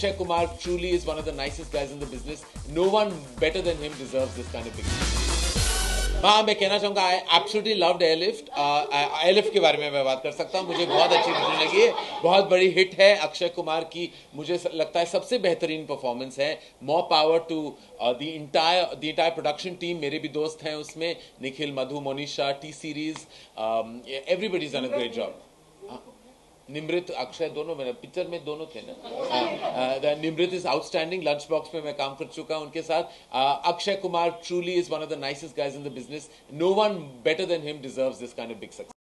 Akshay Kumar truly is one of the nicest guys in the business. No one better than him deserves this kind of big. हाँ, मैं कहना चाहूँगा I absolutely loved Airlift. Airlift के बारे में मैं बात कर सकता हूँ। मुझे बहुत अच्छी फिल्म लगी है, बहुत बड़ी हिट है अक्षय कुमार की। मुझे लगता है सबसे बेहतरीन परफॉर्मेंस है। More power to the entire production team. मेरे भी दोस्त हैं उसमें, Nikhil, Madhu, Monisha, T Series, everybody is done a great job. Nimrit, Akshay दोनों मेरे पिक्चर में दोनों थे ना। Nimrit is outstanding. Lunch box में मैं काम कर चुका हूं उनके साथ। Akshay Kumar truly is one of the nicest guys in the business. No one better than him deserves this kind of big success.